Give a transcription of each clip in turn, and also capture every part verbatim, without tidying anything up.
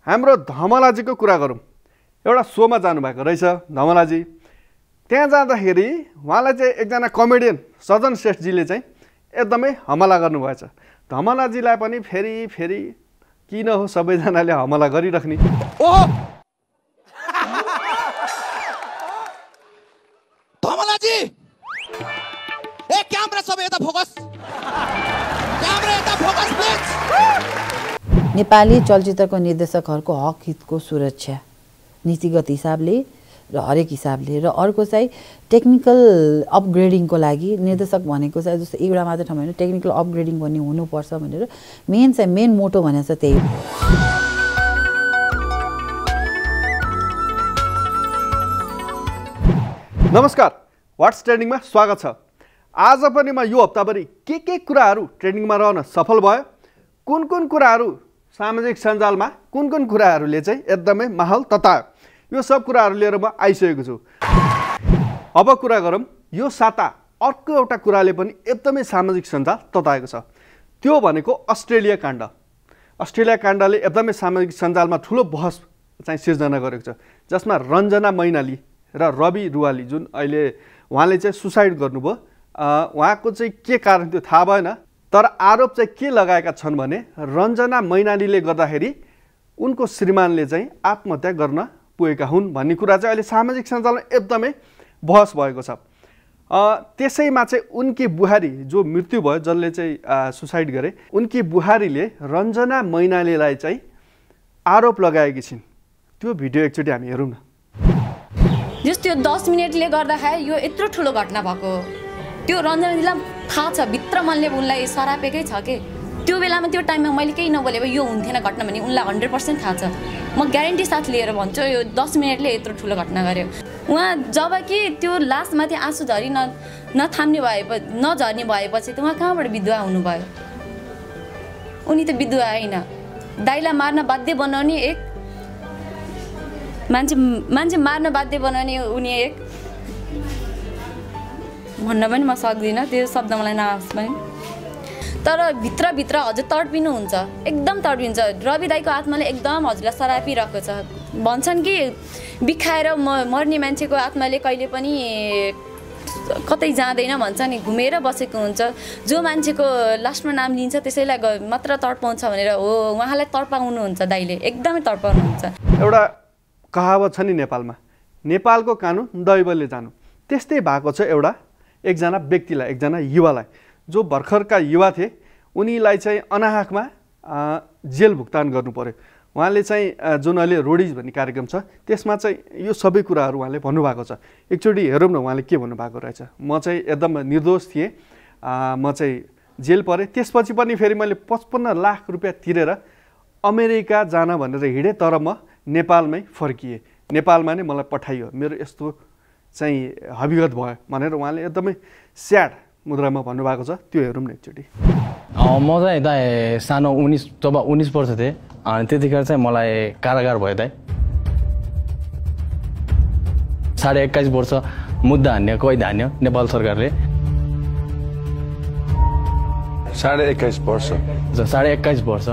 हाम्रो धमलाजीको कुरा गरौँ। एउटा सोमा जानुभएको रहेछ धमलाजी। त्यहाँ जाँदाखेरि उहाँलाई चाहिँ एकजना कमेडियन सजन श्रेष्ठजीले चाहिँ एकदमै हमला गर्नुभएछ। धमलाजीलाई पनि फेरि फेरि किन हो सबैजनाले हमला गरिराख्ने। ओहो धमलाजी, ए क्यामेरा सबै यता फोकस, क्यामेरा यता फोकस प्लिज। नेपाली चलचित्रको निर्देशकहरूको हक हितको सुरक्षा नीतिगत हिसाबले र हरेक हिसाबले, र अर्को चाहिँ टेक्निकल अपग्रेडिङको लागि निर्देशक भनेको चाहिँ जस्तो एउटा मात्र ठाउँमा होइन, टेक्निकल अपग्रेडिङ भन्ने हुनुपर्छ भनेर मेन चाहिँ मेन मोटो भनेको चाहिँ त्यही हो। नमस्कार, व्हाट्स ट्रेन्डिङमा स्वागत छ। आज पनि म यो हप्ताभरि के के कुराहरू ट्रेन्डिङमा रहन सफल भयो, कुन कुन कुराहरू सामाजिक सञ्जालमा, कुन कुन कुराहरूले चाहिँ एकदमै माहौल ततायो, यो सब कुराहरू लिएर म आइसकेको छु। अब कुरा गरौँ यो साता अर्को एउटा कुराले पनि एकदमै सामाजिक सञ्जाल तताएको छ। त्यो भनेको अस्ट्रेलिया काण्ड। अस्ट्रेलिया काण्डले एकदमै सामाजिक सञ्जालमा ठुलो बहस चाहिँ सिर्जना गरेको छ, जसमा रञ्जना मैनाली र रवि रुवाली, जुन अहिले उहाँले चाहिँ सुसाइड गर्नुभयो, उहाँको चाहिँ के कारण त्यो थाहा भएन, तर आरोप चाहिँ के लगाएका छन् भने रञ्जना मैनालीले गर्दाखेरि उनको श्रीमानले चाहिँ आत्महत्या गर्न पुगेका हुन् भन्ने कुरा चाहिँ अहिले सामाजिक सञ्जालमा एकदमै बहस भएको छ। त्यसैमा चाहिँ उनकी बुहारी जो मृत्यु भयो, जसले चाहिँ सुसाइड गरे, उनकी बुहारीले रञ्जना मैनालीलाई चाहिँ आरोप लगाएकी छिन्। त्यो भिडियो एकचोटि हामी हेरौँ न। जस्तो यो दस मिनटले गर्दाखेरि यो यत्रो ठुलो घटना भएको, त्यो रञ्जनाजीलाई थाहा छ, भित्र मनले उनलाई सरापेकै छ के। त्यो बेलामा त्यो टाइममा मैले केही नबोले भए यो हुन्थेन घटना भने उनलाई हन्ड्रेड पर्सेन्ट थाहा छ। म ग्यारेन्टी साथ लिएर भन्छु यो दस मिनटले यत्रो ठुलो घटना गर्यो। उहाँ जब कि त्यो लास्टमाथि आँसु झरी न नथाम्ने भएपछि नझर्ने भएपछि त उहाँ कहाँबाट विधवा हुनुभयो? उनी त विधवा होइन, दाइलाई मार्न बाध्य बनाउने एक मान्छे मान्छे मार्न बाध्य बनाउने उनी एक, भन्न पनि म सक्दिनँ, त्यो शब्द मलाई नआओस् पनि। तर भित्रभित्र हजुर तडपिनुहुन्छ, एकदम तडपिन्छ। रवि दाईको आत्माले एकदम हजुरलाई सरापिरहेको छ। भन्छन् कि बिखाएर म मर्ने मान्छेको आत्माले कहिले पनि कतै जाँदैन भन्छ नि, घुमेर बसेको हुन्छ। जो मान्छेको लास्टमा नाम लिन्छ त्यसैलाई मात्र तडपाउँछ भनेर हो, उहाँलाई तडपाउनुहुन्छ दाईले, एकदमै तडपाउनुहुन्छ। एउटा कहावत छ नि नेपालमा, नेपालको कानुन दैवले जानु। त्यस्तै भएको छ एउटा एकजना व्यक्तिलाई, एकजना युवालाई, जो भर्खरका युवा थिए। उनीलाई चाहिँ अनाहकमा जेल भुक्तान गर्नु पर्यो। उहाँले चाहिँ जुन अहिले रोडिज भन्ने कार्यक्रम छ त्यसमा चाहिँ यो सबै कुराहरू उहाँले भन्नुभएको छ। एकचोटि हेरौँ न उहाँले के भन्नुभएको रहेछ। म चाहिँ एकदम निर्दोष थिएँ, म चाहिँ जेल परेँ, त्यसपछि पनि फेरि मैले पचपन्न लाख रुपियाँ तिरेर अमेरिका जान भनेर हिँडेँ, तर म नेपालमै फर्किएँ, नेपालमा नै मलाई पठाइयो, मेरो यस्तो चाहिँ हविगत भयो भनेर उहाँले एकदमै स्याड मुद्रामा भन्नुभएको छ। त्यो हेरौँ न एकचोटि। म चाहिँ यता सानो उन्नाइस जब उन्नाइस वर्ष थिएँ, अनि त्यतिखेर चाहिँ मलाई कारागार भयो दाइ। साढे एक्काइस वर्ष मुद्दा हान्यो, कैद हान्यो नेपाल सरकारले। साढे एक्काइस वर्ष साढे एक्काइस वर्ष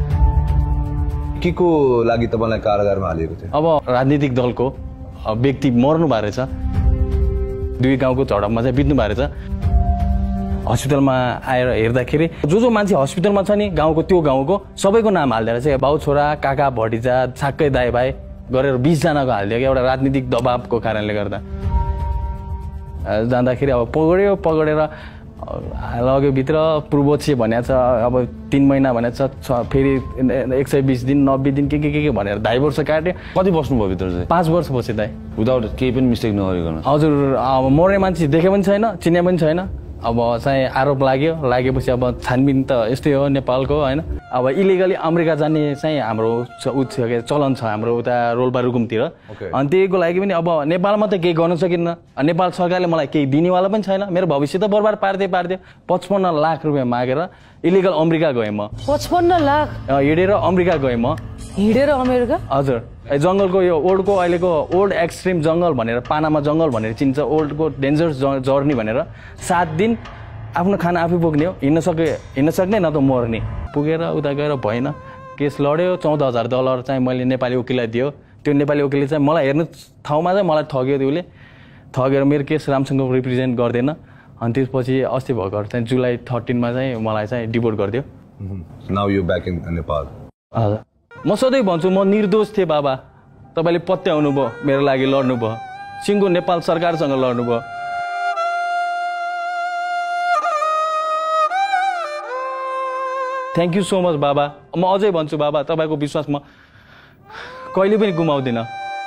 के को लागि तपाईँलाई कारागारमा हालिएको थियो? अब राजनीतिक दलको व्यक्ति मर्नु भएको रहेछ, दुई गाउँको झडपमा चाहिँ बित्नु भएको रहेछ। हस्पिटलमा आएर हेर्दाखेरि जो जो मान्छे हस्पिटलमा छ नि गाउँको, त्यो गाउँको सबैको नाम हालिदिएर चाहिँ बाउ छोरा काका भटिजा छाक्कै दाइ भाइ गरेर बिसजनाको हालिदियो क्या, एउटा राजनीतिक दबावको कारणले गर्दा। जाँदाखेरि अब पगड्यो, पगडेर लग्यो भित्र। पूर्वोच्च भनेको छ, अब तिन महिना भनेको छ, फेरि एक सय बिस दिन नब्बे दिन के के के के भनेर ढाई वर्ष काट्यो। कति बस्नुभयो भित्र चाहिँ? पाँच वर्ष पछि दाइ, विदाउट केही पनि मिस्टेक नगरिकन। हजुर, अब मर्ने मान्छे देखे पनि छैन, चिने पनि छैन। अब चाहिँ आरोप लाग्यो, लागेपछि अब छानबिन त यस्तै हो नेपालको होइन। अब इलिगली अमेरिका जाने चाहिँ हाम्रो उ छ, चलन छ हाम्रो उता रोल्पा रुकुमतिर। अनि त्यहीको लागि पनि अब नेपालमा त केही गर्न सकिन्न। नेपाल सरकारले मलाई केही दिनेवाला पनि छैन, मेरो भविष्य त बर्बाद पार्दै पारिदियो। पचपन्न लाख रुपियाँ मागेर इलिगल अमेरिका गएँ म। पचपन्न लाख हिँडेर अमेरिका गएँ म। हिँडेर अमेरिका? हजुर, जङ्गलको यो ओल्डको अहिलेको ओल्ड एक्सट्रिम जङ्गल भनेर, पानामा जङ्गल भनेर चिन्छ, ओल्डको डेन्जरस जर्नी भनेर। सात दिन आफ्नो खाना आफै बोक्ने हो, हिँड्न सके हिँड्न सक्ने न त मर्ने। पुगेर उता गएर भएन, केस लड्यो चौध हजार डलर चाहिँ मैले नेपाली वकिललाई दियो त्यो नेपाली वकिलले चाहिँ मलाई हेर्नु ठाउँमा चाहिँ मलाई ठग्यो उसले ठगेर मेरो केस राम्रोसँग रिप्रेजेन्ट गर्दैन अनि त्यसपछि अस्ति भर्खर चाहिँ जुलाई थर्टिनमा चाहिँ मलाई चाहिँ डिपोर्ट गरिदियो now you back in Nepal हजुर म सधैँ भन्छु म निर्दोष थिएँ बाबा तपाईँले पत्याउनु भयो मेरो लागि लड्नु भयो सिङ्गो नेपाल सरकारसँग लड्नु भयो थ्याङ्क यू सो मच बाबा म अझै भन्छु बाबा तपाईँको विश्वास म कहिले पनि गुमाउँदिनँ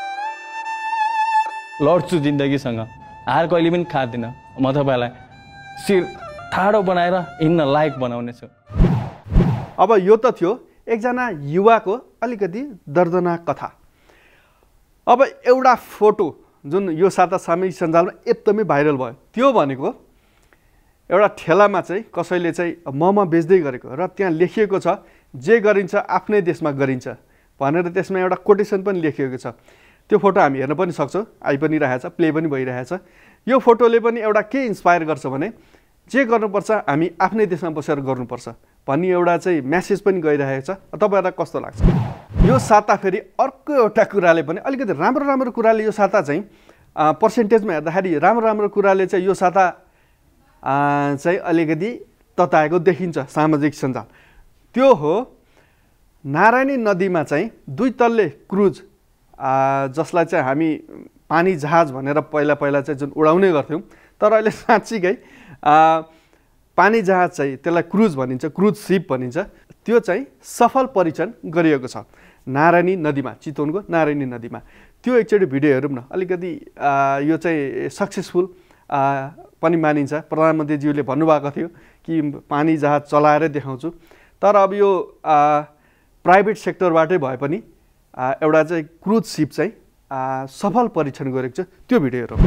लड्छु जिन्दगीसँग हार कहिले पनि खाँदिनँ म तपाईँलाई शिर ठाडो बनाएर हिँड्न लायक बनाउने छु अब यो त थियो एकजना युवाको अलिकति दर्दनाक कथा अब एउटा फोटो जुन यो साता सामाजिक सञ्जालमा एकदमै भाइरल भयो त्यो भनेको एउटा ठेलामा चाहिँ कसैले चाहिँ मोमो बेच्दै गरेको र त्यहाँ लेखिएको छ जे गरिन्छ आफ्नै देशमा गरिन्छ भनेर त्यसमा एउटा कोटेसन पनि लेखिएको छ त्यो फोटो हामी हेर्न पनि सक्छौँ आइ पनि रहेछ प्ले पनि भइरहेछ यो फोटोले पनि एउटा के इन्स्पायर गर्छ भने जे गर्नुपर्छ हामी आफ्नै देशमा बसेर गर्नुपर्छ भन्ने एउटा चाहिँ मेसेज पनि गइरहेको छ तपाईँहरूलाई कस्तो लाग्छ यो साता फेरि अर्को एउटा कुराले पनि अलिकति राम्रो राम्रो कुराले यो साता चाहिँ पर्सेन्टेजमा हेर्दाखेरि राम्रो राम्रो कुराले चाहिँ यो साता चाहिँ अलिकति तताएको देखिन्छ सामाजिक सञ्जाल त्यो हो नारायणी नदीमा चाहिँ दुई तल्ले क्रुज जसलाई चाहिँ हामी पानी जहाज भनेर पहिला पहिला चाहिँ जुन उडाउने गर्थ्यौँ तर अहिले साँच्चीकै पानी जहाज चाहिँ त्यसलाई क्रुज भनिन्छ क्रुज सिप भनिन्छ त्यो चाहिँ सफल परीक्षण गरिएको छ नारायणी नदीमा चितवनको नारायणी नदीमा त्यो एकचोटि भिडियो हेरौँ न अलिकति यो चाहिँ सक्सेसफुल पनि मानिन्छ प्रधानमन्त्रीज्यूले भन्नुभएको थियो कि पानी जहाज चलाएर देखाउँछु तर अब यो प्राइभेट सेक्टरबाटै भए पनि एउटा चाहिँ क्रुज सिप चाहिँ सफल परीक्षण गरेको छ त्यो भिडियो हेरौँ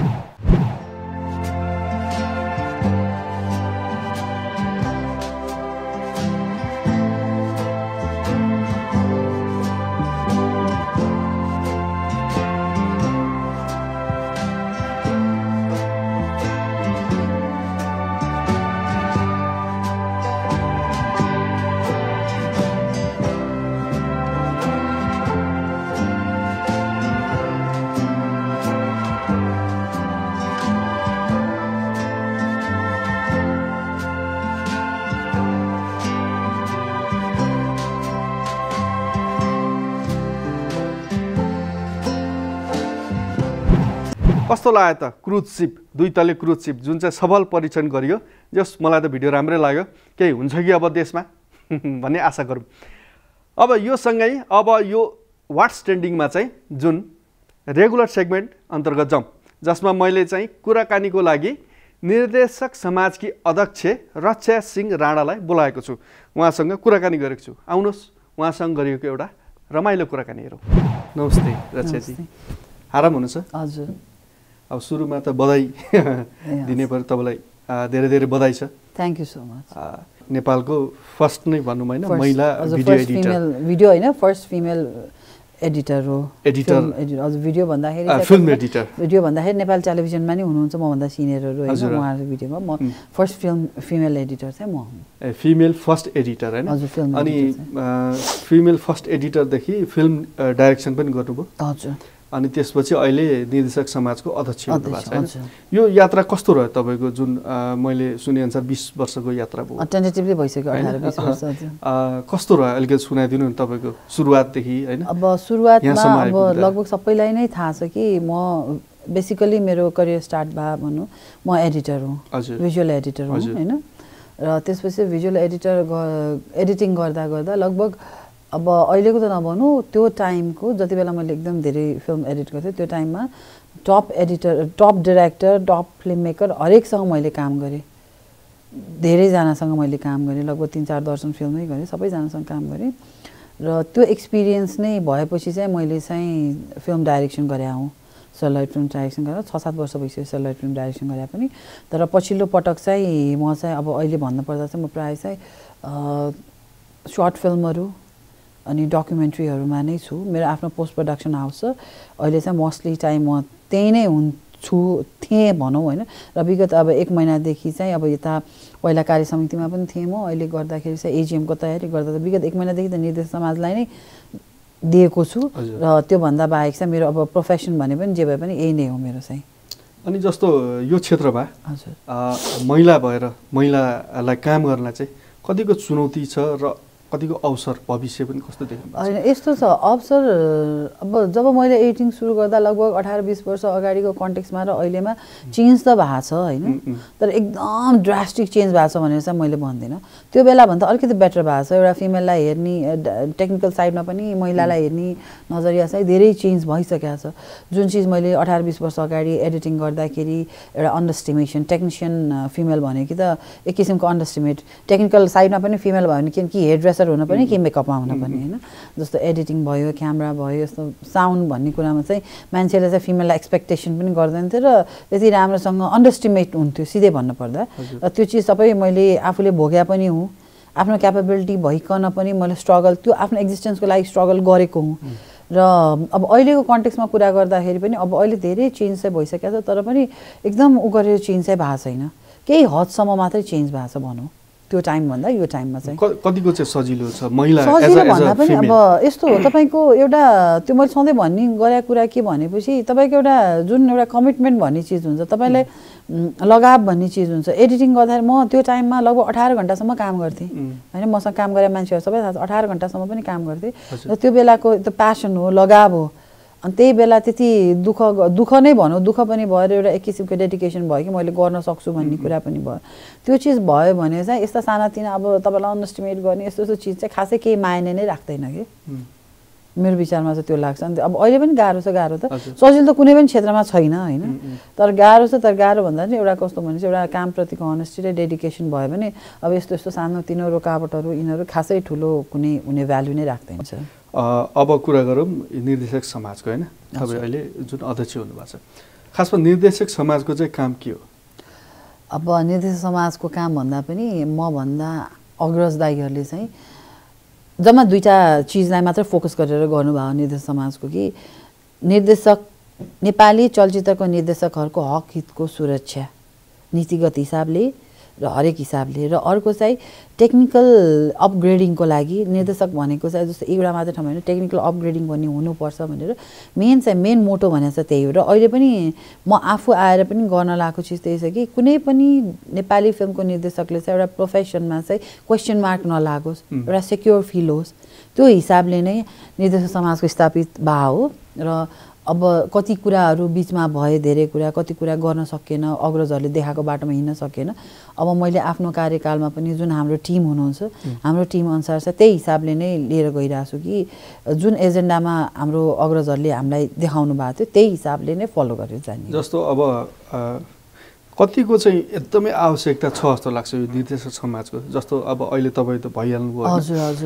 कस्तो लाग्यो त क्रुज सिप दुई तले क्रुज सिप जुन चाहिँ सफल परीक्षण गरियो जस मलाई त भिडियो राम्रै लाग्यो केही हुन्छ कि अब देशमा भन्ने आशा गरौँ अब यो सँगै अब यो वाट्स ट्रेन्डिङमा चाहिँ जुन रेगुलर सेगमेन्ट अन्तर्गत जाउँ जसमा मैले चाहिँ कुराकानीको लागि निर्देशक समाजकी अध्यक्ष रक्षा सिंह राणालाई बोलाएको छु उहाँसँग कुराकानी गरेको छु आउनुहोस् उहाँसँग गरिएको एउटा रमाइलो कुराकानी हेरौँ नमस्ते रक्षाजी आराम हुनुहुन्छ हजुर अब सुरुमा त बधाई दिने पऱ्यो तपाईँलाई धेरै धेरै बधाई छ थ्याङ्क यू सो मच नेपालको फर्स्ट नै भनौँ होइन महिला भिडियो एडिटर भिडियो होइन फर्स्ट फिमेल एडिटर हो एडिटर हजुर भिडियो भन्दाखेरि फिल्म एडिटर भिडियो भन्दाखेरि नेपाल टेलिभिजनमा नि हुनुहुन्छ मभन्दा सिनियरहरू होइन उहाँहरू भिडियोमा म फर्स्ट फिल्म फिमेल एडिटर चाहिँ म हुँ ए फिमेल फर्स्ट एडिटर होइन हजुर फिल्म अनि फिमेल फर्स्ट एडिटरदेखि फिल्म डाइरेक्सन पनि गर्नुभयो हजुर अनि त्यसपछि अहिले निर्देशक समाजको अध्यक्ष हुनुभएको छ यो यात्रा कस्तो रह्यो तपाईँको जुन मैले सुनेअनुसार बिस वर्षको यात्रा भयो टेन्टेटिभली भइसक्यो अठार बिस वर्ष कस्तो रह्यो अलिकति सुनाइदिनु न तपाईँको सुरुवातदेखि होइन अब सुरुवातमा अब लगभग सबैलाई नै थाहा छ कि म बेसिकली मेरो करियर स्टार्ट भयो भनौँ म एडिटर हुँ भिजुअल एडिटर हुँ होइन र त्यसपछि भिजुअल एडिटर एडिटिङ गर्दा गर्दा लगभग अब अहिलेको त नभनौँ त्यो टाइमको जति बेला मैले एकदम धेरै फिल्म एडिट गर्थेँ त्यो टाइममा top editor top director top film maker हरेकसँग मैले काम गरेँ धेरैजनासँग मैले काम गरेँ लगभग तिन चार दर्जन फिल्मै गरेँ सबैजनासँग काम गरेँ र त्यो एक्सपिरियन्स नै भएपछि चाहिँ मैले चाहिँ फिल्म डाइरेक्सन गरे हुँ सेटेलाइट फिल्म डाइरेक्सन गरेर छ सात वर्ष भइसक्यो सेटेलाइट फिल्म डाइरेक्सन गरे पनि तर पछिल्लो पटक चाहिँ म चाहिँ अब अहिले भन्नुपर्दा चाहिँ म प्रायः चाहिँ सर्ट फिल्महरू अनि डकुमेन्ट्रीहरूमा नै छु मेरो आफ्नो पोस्ट प्रडक्सन हाउस छ अहिले चाहिँ मोस्टली टाइम म त्यही नै हुन्छु छु थिएँ भनौँ होइन। र विगत अब एक महिनादेखि चाहिँ अब यता पहिला कार्य समितिमा पनि थिएँ म, अहिले गर्दाखेरि चाहिँ एजिएमको तयारी गर्दा त विगत एक महिनादेखि त निर्देशक समाजलाई नै दिएको छु। र त्योभन्दा बाहेक चाहिँ मेरो अब प्रोफेसन भने पनि जे भए पनि यही नै हो मेरो चाहिँ। अनि जस्तो यो क्षेत्रमा हजुर महिला भएर महिलालाई काम गर्न चाहिँ कतिको चुनौती छ र कतिको अवसर भविष्य पनि कस्तो देखिन्छ? होइन यस्तो छ अवसर, अब जब मैले एडिटिङ सुरु गर्दा लगभग अठार बिस वर्ष अगाडिको कन्टेक्समा र अहिलेमा चेन्ज त भएको छ होइन, तर एकदम ड्रास्टिक चेन्ज भएको छ भनेर चाहिँ मैले भन्दिनँ। त्यो बेलाभन्दा अलिकति बेटर भएको छ। एउटा फिमेललाई हेर्ने टेक्निकल साइडमा पनि महिलालाई हेर्ने नजरिया चाहिँ धेरै चेन्ज भइसकेको छ। जुन चिज मैले अठार बिस वर्ष अगाडि एडिटिङ गर्दाखेरि एउटा अन्डरस्टिमेसन, टेक्निसियन फिमेल भने कि त एक किसिमको अन्डरस्टिमेट, टेक्निकल साइडमा पनि फिमेल भयो भने किनकि हेयर ड्रेसर हुन पनि कि मेकअपमा हुन पनि होइन। जस्तो एडिटिङ भयो, क्यामेरा भयो, यस्तो साउन्ड भन्ने कुरामा चाहिँ मान्छेले चाहिँ फिमेललाई एक्सपेक्टेसन पनि गर्दैन थियो र त्यति राम्रोसँग अन्डरस्टिमेट हुन्थ्यो सिधै भन्नुपर्दा। र त्यो चिज सबै मैले आफूले भोग्या पनि हुँ, आफ्नो क्यापेबिलिटी भइकन पनि मैले स्ट्रगल, त्यो आफ्नो एक्जिस्टेन्सको लागि स्ट्रगल गरेको हुँ। र अब अहिलेको कन्टेक्समा कुरा गर्दाखेरि पनि अब अहिले धेरै चेन्ज चाहिँ भइसकेको छ, तर पनि एकदम उ गरेर चेन्ज चाहिँ भएको छैन, केही हदसम्म मात्रै चेन्ज भएको छ भनौँ। त्यो टाइमभन्दा यो टाइममा चाहिँ कतिको चाहिँ सजिलो छ महिला सजिलो भन्दा पनि अब यस्तो हो तपाईँको एउटा त्यो मैले सधैँ भन्ने गरेको कुरा के भनेपछि तपाईँको एउटा जुन एउटा कमिटमेन्ट भन्ने चिज हुन्छ, तपाईँलाई लगाव भन्ने चिज हुन्छ। एडिटिङ गर्दाखेरि म त्यो टाइममा लगभग अठार घन्टासम्म काम गर्थेँ होइन, मसँग काम गरेर मान्छेहरू सबै थाहा छ, अठार घन्टासम्म पनि काम गर्थेँ। र त्यो बेलाको त्यो प्यासन हो, लगाव हो। अनि त्यही बेला त्यति दुःख दुःख नै भनौँ, दुःख पनि भएर एउटा एक किसिमको डेडिकेसन भयो कि मैले गर्न सक्छु भन्ने कुरा पनि भयो। त्यो चिज भयो भने चाहिँ यस्ता सानातिना अब तपाईँलाई अन्डरस्टिमेट गर्ने यस्तो यस्तो चिज चाहिँ खासै केही मायने नै राख्दैन कि मेरो विचारमा चाहिँ त्यो लाग्छ। अनि अब अहिले पनि गाह्रो छ, गाह्रो त सजिलो त कुनै पनि क्षेत्रमा छैन होइन, तर गाह्रो छ। तर गाह्रो भन्दा चाहिँ एउटा कस्तो भनेपछि एउटा कामप्रतिको अनेस्टी र डेडिकेसन भयो भने अब यस्तो यस्तो सानोतिनो रुकावटहरू यिनीहरू खासै ठुलो कुनै हुने भ्यालु नै राख्दैन। अब कुरा गरौँ निर्देशक समाजको होइन, तपाईँ अहिले जुन अध्यक्ष हुनुभएको छ, खासमा निर्देशक समाजको चाहिँ काम के हो? अब निर्देशक समाजको काम भन्दा पनि मभन्दा अग्रज दाइहरूले चाहिँ जम्मा दुईवटा चिजलाई मात्रै फोकस गरेर गर्नुभयो निर्देशक समाजको कि निर्देशक नेपाली चलचित्रको निर्देशकहरूको हक हितको सुरक्षा नीतिगत हिसाबले र हरेक हिसाबले, र अर्को चाहिँ टेक्निकल अपग्रेडिङको लागि निर्देशक भनेको चाहिँ जस्तो एउटा मात्र ठाउँमा होइन, टेक्निकल अपग्रेडिङ भन्ने हुनुपर्छ भनेर मेन चाहिँ मेन मोटो भनेको चाहिँ त्यही हो। र अहिले पनि म आफू आएर पनि गर्न लागेको चिज त्यही छ कि कुनै पनि नेपाली फिल्मको निर्देशकले चाहिँ एउटा प्रोफेसनमा चाहिँ क्वेसन मार्क नलागोस्, एउटा सेक्योर फिल होस्, त्यो हिसाबले नै निर्देशक समाजको स्थापित भए हो। र अब कति कुराहरू बिचमा भए, धेरै कुरा कति कुरा गर्न सकेन, अग्रजहरूले देखाएको बाटोमा हिँड्न सकेन। अब मैले आफ्नो कार्यकालमा पनि जुन हाम्रो टिम हुनुहुन्छ हाम्रो टिम अनुसार चाहिँ त्यही हिसाबले नै लिएर गइरहेको छु कि जुन एजेन्डामा हाम्रो अग्रजहरूले हामीलाई देखाउनु भएको थियो त्यही हिसाबले नै फलो गरेर जाने। जस्तो अब कतिको चाहिँ एकदमै आवश्यकता छ जस्तो लाग्छ यो निर्देशक समाजको? जस्तो अब अहिले तपाईँ त भइहाल्नुभयो, हजुर हजुर,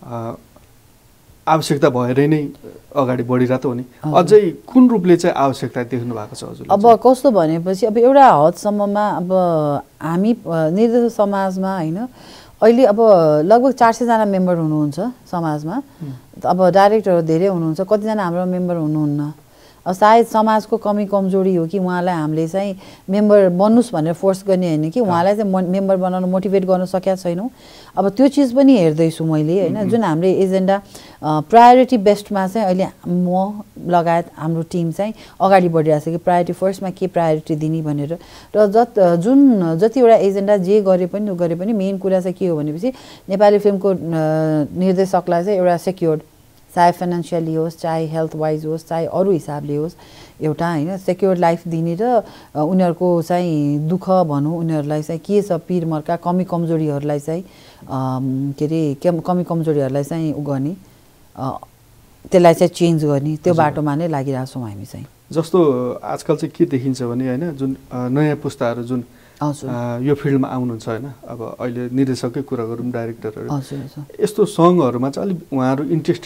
आवश्यकता भएर नै अगाडि बढिरहेको हो नि, अझै कुन रूपले चाहिँ आवश्यकता देख्नु भएको छ हजुर? अब कस्तो भनेपछि अब एउटा हदसम्ममा अब हामी निर्देशक समाजमा होइन अहिले अब लगभग चार सयजना मेम्बर हुनुहुन्छ समाजमा। अब डाइरेक्टरहरू धेरै हुनुहुन्छ, कतिजना हाम्रो मेम्बर हुनुहुन्न। अब सायद समाजको कमी कमजोरी हो कि उहाँलाई हामीले चाहिँ मेम्बर बन्नुहोस् भनेर फोर्स गर्ने होइन कि उहाँलाई चाहिँ मेम्बर बनाउन मोटिभेट गर्न सकेका छैनौँ। अब त्यो चिज पनि हेर्दैछु मैले होइन, जुन हाम्रो एजेन्डा प्रायोरिटी बेस्टमा चाहिँ अहिले म लगायत हाम्रो टिम चाहिँ अगाडि बढिरहेको छ कि प्रायोरिटी फर्स्टमा के प्रायोरिटी दिने भनेर। र जत जुन जतिवटा एजेन्डा जे गरे पनि गरे पनि मेन कुरा चाहिँ के हो भनेपछि नेपाली फिल्मको निर्देशकलाई चाहिँ एउटा सेक्योर्ड, चाहे फाइनेन्सियली होस्, चाहे हेल्थ वाइज होस्, चाहे अरू हिसाबले होस्, एउटा होइन सेक्योर लाइफ दिने र उनीहरूको चाहिँ दुःख भनौँ उनीहरूलाई चाहिँ के छ पिर मर्का कमी कमजोरीहरूलाई चाहिँ के अरे कमी कमजोरीहरूलाई चाहिँ उ गर्ने, त्यसलाई चाहिँ चेन्ज गर्ने, त्यो बाटोमा नै लागिरहेको छौँ हामी चाहिँ। जस्तो आजकल चाहिँ के देखिन्छ भने होइन जुन नयाँ पुस्ताहरू जुन यो फिल्डमा आउनुहुन्छ होइन, अब अहिले निर्देशककै कुरा गरौँ डाइरेक्टरहरू, यस्तो सङ्घहरूमा चाहिँ अलिक उहाँहरू इन्ट्रेस्टेड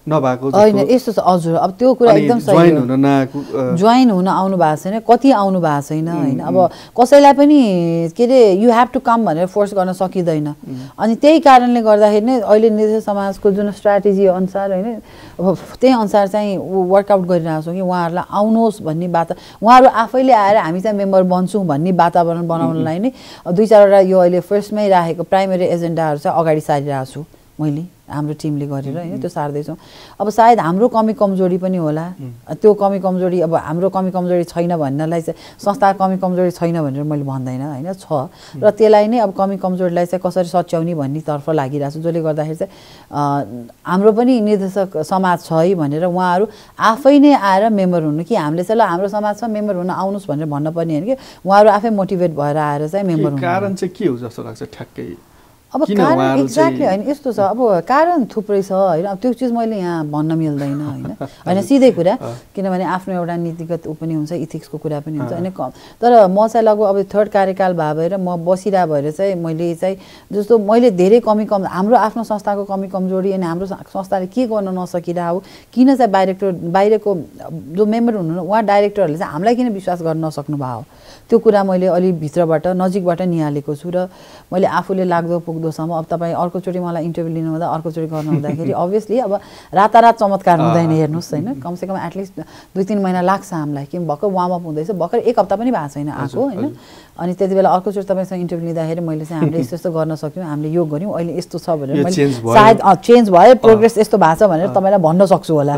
नभएको होइन यस्तो छ हजुर अब त्यो कुरा एकदम सही जोइन हो हुन नआएको जोइन हुन आउनु भएको छैन कति आउनु भएको छैन होइन अब कसैलाई पनि के अरे यु हेभ टु कम भनेर फोर्स गर्न सकिँदैन अनि त्यही कारणले गर्दाखेरि नै अहिले निर्देशक समाजको जुन स्ट्राटेजी अनुसार होइन अब त्यही अनुसार चाहिँ वर्कआउट गरिरहेको छौँ कि उहाँहरूलाई आउनुहोस् भन्ने बात उहाँहरू आफैले आएर हामी चाहिँ मेम्बर बन्छौँ भन्ने वातावरण बनाउनलाई नै दुई चारवटा यो अहिले फर्स्टमै राखेको प्राइमेरी एजेन्डाहरू चाहिँ अगाडि सारिरहेको छु मैले हाम्रो टिमले गरेर होइन त्यो सार्दैछौँ अब सायद हाम्रो कमी कमजोरी पनि होला त्यो कमी कमजोरी अब हाम्रो कमी कमजोरी छैन भन्नलाई चाहिँ संस्था कमी कमजोरी छैन भनेर मैले भन्दैन होइन छ र त्यसलाई नै अब कमी कमजोरीलाई चाहिँ कसरी सच्याउने भन्नेतर्फ लागिरहेको छु जसले गर्दाखेरि चाहिँ हाम्रो पनि निर्देशक समाज छ है भनेर उहाँहरू आफै नै आएर मेम्बर हुनु कि हामीले चाहिँ ल हाम्रो समाज छ मेम्बर हुन आउनुहोस् भनेर भन्न पर्ने होइन कि उहाँहरू आफै मोटिभेट भएर आएर चाहिँ मेम्बर हुनु कारण चाहिँ के हो जस्तो लाग्छ ठ्याक्कै अब कारण एक्ज्याक्टली होइन यस्तो छ अब कारण थुप्रै छ होइन अब त्यो चिज मैले यहाँ भन्न मिल्दैन होइन होइन सिधै कुरा किनभने आफ्नो एउटा नीतिगत ऊ पनि हुन्छ इथिक्सको कुरा पनि हुन्छ होइन तर म चाहिँ लगभग अब थर्ड कार्यकाल भए भएर म बसिरहेको भएर चाहिँ मैले चाहिँ जस्तो मैले धेरै कमी कम हाम्रो आफ्नो संस्थाको कमी कमजोरी अनि हाम्रो संस्थाले के गर्न नसकिरहेको हो किन चाहिँ डाइरेक्टर बाहिरको जो मेम्बर हुनु उहाँ डाइरेक्टरहरूले चाहिँ हामीलाई किन विश्वास गर्न नसक्नु भयो त्यो कुरा मैले अलि भित्रबाट नजिकबाट निहालेको छु र मैले आफूले लाग्दो पुग्दोसम्म अब तपाईँ अर्कोचोटि मलाई इन्टरभ्यू लिनु हुँदा अर्कोचोटि गर्नु हुँदाखेरि अभियसली अब रातारात चमत्कार हुँदैन हेर्नुहोस् होइन कमसेकम एटलिस्ट दुई तिन महिना लाग्छ हामीलाई कि भर्खर वार्म अप हुँदैछ भर्खर एक हप्ता पनि भएको छैन आएको होइन अनि त्यति बेला अर्कोचोटि तपाईँसँग इन्टरभ्यू लिँदाखेरि मैले चाहिँ हामीले यस्तो यस्तो गर्न सक्यौँ हामीले यो गऱ्यौँ अहिले यस्तो छ भनेर मैले सायद चेन्ज भयो प्रोग्रेस यस्तो भएको छ भनेर तपाईँलाई भन्न सक्छु होला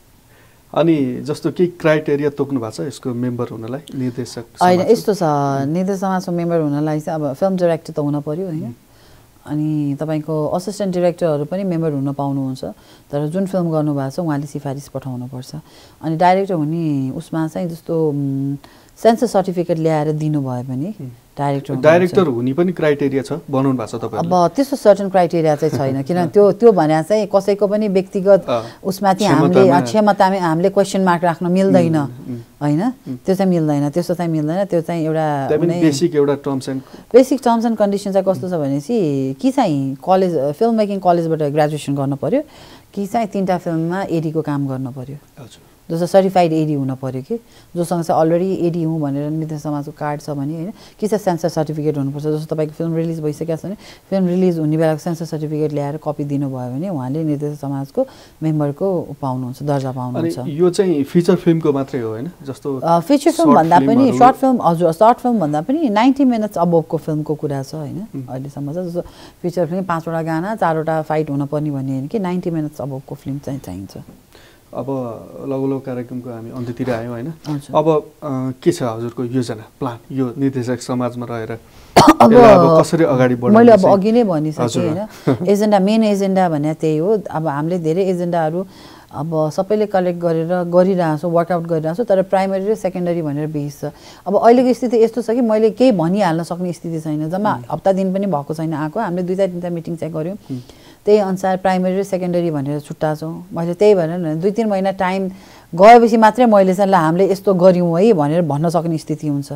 अनि जस्तो केही क्राइटेरिया तोक्नु भएको छ यसको मेम्बर हुनलाई निर्देशक होइन यस्तो छ निर्देशक समाजको मेम्बर हुनलाई चाहिँ अब फिल्म डिरेक्टर त हुन पर्यो होइन अनि तपाईँको असिस्टेन्ट डिरेक्टरहरू पनि मेम्बर हुन पाउनुहुन्छ तर जुन फिल्म गर्नुभएको छ उहाँले सिफारिस पठाउनुपर्छ अनि डाइरेक्टर हुने उसमा चाहिँ जस्तो सेन्सर सर्टिफिकेट ल्याएर दिनुभयो भने डाइरेक्टर डाइरेक्टर हुने पनि क्राइटेरिया छ बनाउनु भएको छ तपाईहरुले अब त्यस्तो सर्टेन क्राइटेरिया चाहिँ छैन किन त्यो त्यो भने चाहिँ कसैको पनि व्यक्तिगत उसमाथि हामीले क्षमतामा हामीले क्वेशन मार्क राख्न मिल्दैन हैन त्यो चाहिँ मिल्दैन त्यस्तो चाहिँ मिल्दैन त्यो चाहिँ एउटा बेसिक एउटा terms and basic terms and condition चाहिँ कस्तो छ भनेपछि कि चाहिँ कलेज फिल्म मेकिङ कलेजबाट ग्रेजुएसन गर्न पर्यो कि चाहिँ तीनटा फिल्ममा एडीको काम गर्न पर्यो हजुर जस्तो सर्टिफाइड एडी हुन पर्यो कि जोसँग चाहिँ अलरेडी एडी हुँ भनेर निर्देशक समाजको कार्ड छ भने होइन कि चाहिँ सेन्सर सर्टिफिकेट हुनुपर्छ जस्तो तपाईँको फिल्म रिलिज भइसकेको छ भने फिल्म रिलिज हुने बेलाको सेन्सर सर्टिफिकेट ल्याएर कपी दिनुभयो भने उहाँले निर्देशक समाजको मेम्बरको पाउनुहुन्छ दर्जा पाउनुहुन्छ यो चाहिँ फिचर फिल्मको मात्रै हो होइन जस्तो फिचर फिल्म भन्दा पनि सर्ट फिल्म हजुर सर्ट फिल्म भन्दा पनि नाइन्टी मिनट्स अबोभको फिल्मको कुरा छ होइन अहिलेसम्म चाहिँ जस्तो फिचर फिल्म पाँचवटा गाना चारवटा फाइट हुनुपर्ने भन्ने होइन कि नाइन्टी मिनट्स अबोभको फिल्म चाहिँ चाहिन्छ अब लघु लघु कार्यक्रमको हामी अन्त्यतिर आयौँ होइन अब के छ हजुरको योजना प्लान यो निर्देशक समाजमा रहेर अब कसरी अगाडि बढाउने मैले अब अघि नै भनिसकेँ होइन एजेन्डा मेन एजेन्डा भने त्यही हो अब हामीले धेरै एजेन्डाहरू अब सबैले कलेक्ट गरेर गरिरहेको छौँ वर्कआउट गरिरहेको छौँ तर प्राइमरी र सेकेन्डरी भनेर बेस छ अब अहिलेको स्थिति यस्तो छ कि मैले केही भनिहाल्न सक्ने स्थिति छैन जम्मा हप्ता दिन पनि भएको छैन आएको हामीले दुईवटा तिनवटा मिटिङ चाहिँ गऱ्यौँ त्यही अनुसार प्राइमरी र सेकेन्डरी भनेर छुट्टा छौँ मैले त्यही भनेर दुई तिन महिना टाइम गएपछि मात्रै मैले चाहिँ ल हामीले यस्तो गऱ्यौँ है भनेर भन्न सक्ने स्थिति हुन्छ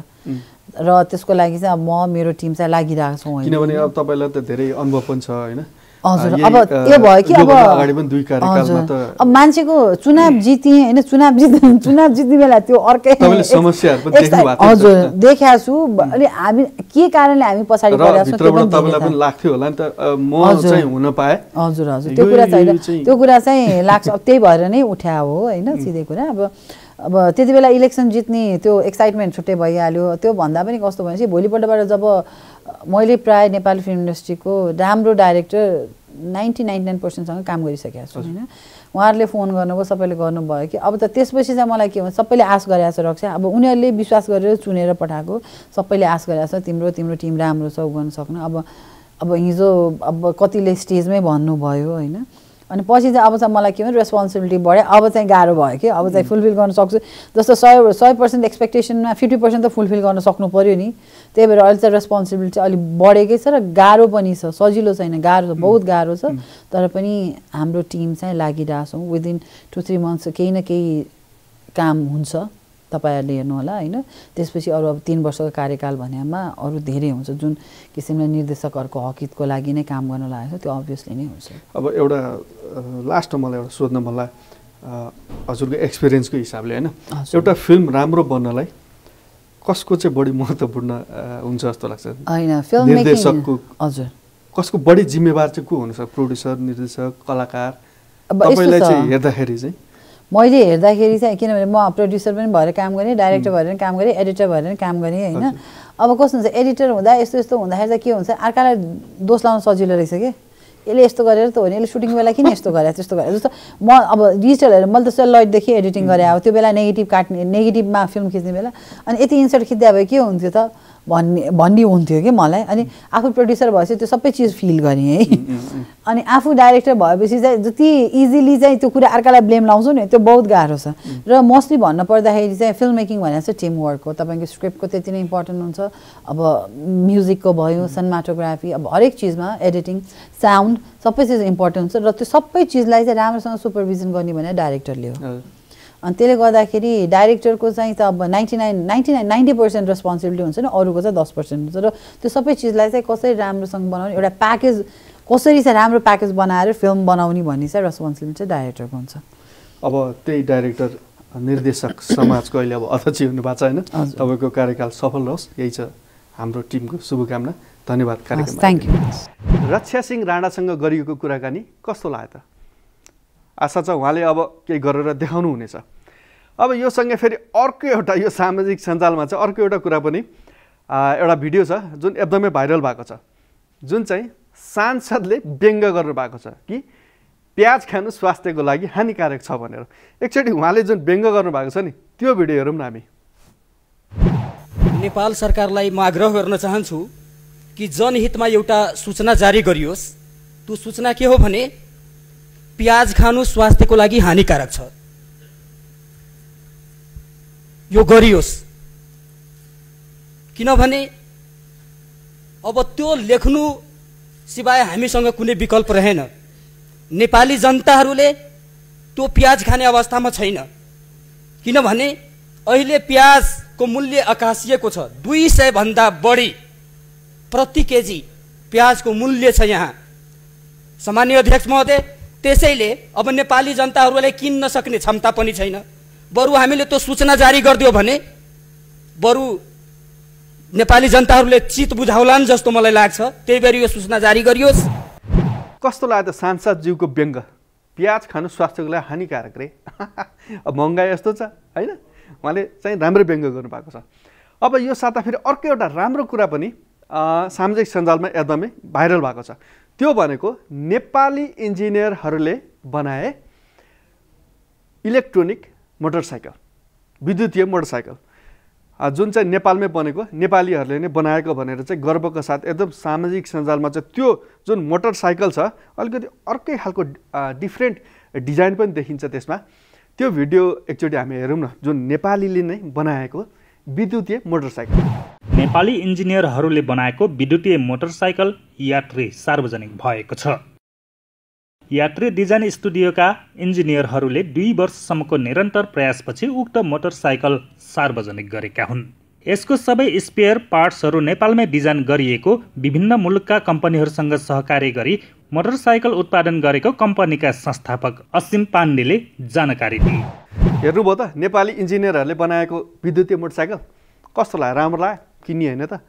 र त्यसको लागि चाहिँ अब म मेरो टिम चाहिँ लागिरहेको छौँ किनभने अब तपाईँलाई त धेरै अनुभव पनि छ होइन हजुर अब यो भयो कि अब अगाडि पनि दुई कार्यकालमा त अब मान्छेको चुनाव जित्ने हैन चुनाव जित् चुनाव जित्ने बेला त्यो अर्कै तपाईले समस्याहरु पनि देख्नु भएको छ हजुर देख्या छु अनि हामी के कारणले हामी पछाडी परेका छौं त्यो पनि तपाईलाई पनि लाग्थ्यो होला नि त म चाहिँ हुन पाए हजुर हजुर त्यो कुरा छैन त्यो कुरा चाहिँ लाग्छ त्यही भएर नै उठ्या हो हैन सिधै कुरा अब अब त्यति बेला इलेक्सन जित्ने त्यो एक्साइटमेन्ट छुट्टै भइहाल्यो त्यो भन्दा पनि कस्तो भनेपछि भोलिपल्टबाट जब मैले प्राय नेपाली फिल्म इन्डस्ट्रीको राम्रो डाइरेक्टर नाइन्टी नाइन्टी नाइन पर्सेन्टसँग काम गरिसकेको छु होइन उहाँहरूले फोन गर्नुभयो सबैले गर्नुभयो कि अब त त्यसपछि चाहिँ मलाई के भन्छ सबैले आश गरेको छ रक्षा अब उनीहरूले विश्वास गरेर चुनेर पठाएको सबैले आश गरेको छ तिम्रो तिम्रो टिम राम्रो छ गर्न सक्नु अब अब हिजो अब कतिले स्टेजमै भन्नुभयो होइन अनि पछि चाहिँ अब चाहिँ मलाई के भन्छ रेस्पोन्सिबिलिटी बढ्यो अब चाहिँ गाह्रो भयो कि अब चाहिँ फुलफिल गर्न सक्छु जस्तो सय सय पर्सेन्ट एक्सपेक्टेसनमा फिफ्टी पर्सेन्ट त फुलफिल गर्न सक्नु पऱ्यो नि त्यही भएर अहिले चाहिँ रेस्पोन्सिबिलिटी अलिक बढेकै छ र गाह्रो पनि छ सजिलो छैन गाह्रो छ बहुत गाह्रो छ तर पनि हाम्रो टिम चाहिँ लागिरहेछौँ विदिन टु थ्री मन्थ्स केही न केही काम हुन्छ तपाईँहरूले हेर्नु होला होइन। त्यसपछि अरू अब तीन वर्षको कार्यकाल भनेमा अरू धेरै हुन्छ जुन किसिमले निर्देशकहरूको हक हितको लागि नै काम गर्न लागेको छ त्यो अभियसली नै हुन्छ। अब एउटा लास्टमा मलाई एउटा सोध्न मन लाग्यो हजुरको एक्सपिरियन्सको हिसाबले होइन, एउटा फिल्म राम्रो बन्नलाई कसको चाहिँ बढी महत्त्वपूर्ण हुन्छ जस्तो लाग्छ? होइन फिल्म निर्देशकको हजुर कसको बढी जिम्मेवार चाहिँ को हुनुहुन्छ? प्रोड्युसर, निर्देशक, कलाकार? तपाईँलाई चाहिँ हेर्दाखेरि चाहिँ मैले हेर्दाखेरि चाहिँ किनभने म प्रोड्युसर पनि भएर काम गरेँ, डाइरेक्टर भएर पनि काम गरेँ, एडिटर भएर पनि काम गरेँ होइन। अब कस्तो हुन्छ एडिटर हुँदा यस्तो यस्तो हुँदाखेरि चाहिँ के हुन्छ अर्कालाई दोष लाउन सजिलो रहेछ कि यसले यस्तो गरेर त हो नि, यसले सुटिङ बेला किन यस्तो गरे त्यस्तो गरे जस्तो म अब डिजिटलहरू मैले त सेलुलोइडदेखि एडिटिङ गरेँ अब त्यो बेला नेगेटिभ काट्ने नेगेटिभमा फिल्म खिच्ने बेला अनि यति इन्सर्ट खिच्दा भए के हुन्थ्यो त भन्ने भन्ने हुन्थ्यो कि मलाई। अनि आफू प्रोड्युसर भएपछि त्यो सबै चिज फिल गरेँ है। अनि आफू डाइरेक्टर भएपछि चाहिँ जति इजिली चाहिँ त्यो कुरा अर्कालाई ब्लेम लाउँछु नि त्यो बहुत गाह्रो छ। र मोस्टली भन्न पर्दाखेरि चाहिँ फिल्म मेकिङ भनेर चाहिँ टिम वर्क हो। तपाईँको स्क्रिप्टको त्यति नै इम्पोर्टेन्ट हुन्छ, अब म्युजिकको भयो, सिनेमाटोग्राफी, अब हरेक चिजमा एडिटिङ, साउन्ड सबै चिज इम्पोर्टेन्ट हुन्छ। र त्यो सबै चिजलाई चाहिँ राम्रोसँग सुपरभिजन गर्ने भने डाइरेक्टरले हो। अनि त्यसले गर्दाखेरि डाइरेक्टरको चाहिँ त अब ninety nine ninety nine ninety percent responsibility हुन्छ नि, अरूको चाहिँ दस पर्सेन्ट हुन्छ। र त्यो सबै चिजलाई चाहिँ कसरी राम्रोसँग बनाउने एउटा प्याकेज कसरी चाहिँ राम्रो प्याकेज बनाएर फिल्म बनाउने भन्ने चाहिँ रेस्पोन्सिबिलिटी चाहिँ डाइरेक्टरको हुन्छ। अब त्यही डाइरेक्टर निर्देशक समाजको अहिले अब अध्यक्ष हुनुभएको छ होइन, तपाईँको कार्यकाल सफल रहोस् यही छ हाम्रो टिमको शुभकामना। धन्यवाद कार्यक्रम। Thank you. रक्षा सिंह राणासँग गरिएको कुराकानी कस्तो लाग्यो त? आशा छ उहाँले अब केही गरेर देखाउनु हुनेछ। अब यो सँगै फेरि अर्को एउटा यो सामाजिक सञ्जालमा चाहिँ अर्को एउटा कुरा पनि एउटा भिडियो छ जुन एकदमै भाइरल भएको छ, जुन चाहिँ सांसदले व्यङ्ग गर्नु भएको छ कि प्याज खानु स्वास्थ्यको लागि हानिकारक छ भनेर। एकचोटि उहाँले जुन व्यङ्ग गर्नुभएको छ नि त्यो भिडियो हेरौँ न हामी। नेपाल सरकारलाई म आग्रह गर्न चाहन्छु कि जनहितमा एउटा सूचना जारी गरियोस्। त्यो सूचना के हो भने प्याज खानु स्वास्थ्यको लागि हानिकारक छ, यो गरियोस्। किनभने अब त्यो लेख्नु सिवाय हामीसँग कुनै विकल्प रहेन। नेपाली जनताहरूले त्यो प्याज खाने अवस्थामा छैन, किनभने अहिले प्याजको मूल्य आकाशिएको छ। दुई सय भन्दा बढी प्रति केजी प्याजको मूल्य छ यहाँ। सामान्य अध्यक्ष महोदय, त्यसैले अब नेपाली जनताहरूले किन्न सक्ने क्षमता पनि छैन। बरु हामीले त्यो सूचना जारी गरिदियो भने बरु नेपाली जनताहरूले चित बुझाउलान् जस्तो मलाई लाग्छ। त्यही भएर यो सूचना जारी गरियोस्। कस्तो लाग्यो त सांसदज्यूको व्यङ्ग? प्याज खानु स्वास्थ्यको लागि हानिकारक रे। अब महँगाई यस्तो छ होइन, उहाँले चाहिँ राम्रो व्यङ्ग गर्नुभएको छ। अब यो साता फेरि अर्को एउटा राम्रो कुरा पनि सामाजिक सञ्जालमा एकदमै भाइरल भएको छ। त्यो भनेको नेपाली इन्जिनियरहरूले बनाए इलेक्ट्रोनिक मोटरसाइकल, विद्युतीय मोटरसाइकल जुन चाहिँ नेपालमै बनेको नेपालीहरूले नै बनाएको भनेर चाहिँ गर्वको साथ एकदम सामाजिक सञ्जालमा चाहिँ त्यो जुन मोटरसाइकल छ अलिकति अर्कै खालको डिफ्रेन्ट डिजाइन पनि देखिन्छ त्यसमा। त्यो भिडियो एकचोटि हामी हेरौँ न, जुन नेपालीले नै बनाएको विद्युतीय मोटरसाइकल। नेपाली इन्जिनियरहरूले बनाएको विद्युतीय मोटरसाइकल यात्री सार्वजनिक भएको छ। यात्री डिजाइन स्टुडियोका इन्जिनियरहरूले दुई वर्षसम्मको निरन्तर प्रयासपछि उक्त मोटरसाइकल सार्वजनिक गरेका हुन्। यसको सबै स्पेयर पार्ट्सहरू नेपालमै डिजाइन गरिएको विभिन्न मुलुकका कम्पनीहरूसँग सहकार्य गरी मोटरसाइकल उत्पादन गरेको कम्पनीका संस्थापक असीम पाण्डेले जानकारी दिए। हेर्नुभयो त नेपाली इन्जिनियरहरूले बनाएको विद्युतीय मोटरसाइकल कस्तो लाग्यो? राम्रो लाग्यो? किनी होइन त?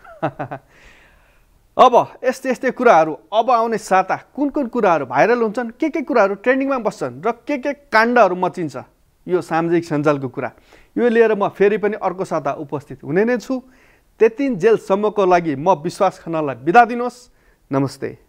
अब यस्तै यस्तै कुराहरू अब आउने साता कुन कुन कुराहरू भाइरल हुन्छन्, के के कुराहरू ट्रेन्डिङमा बस्छन् र के के काण्डहरू मचिन्छ, यो सामाजिक सञ्जालको कुरा यो लिएर म फेरि पनि अर्को साता उपस्थित हुने नै छु। त्यतिन्जेलसम्मको लागि म विश्वास खनाललाई बिदा दिनुहोस्। नमस्ते।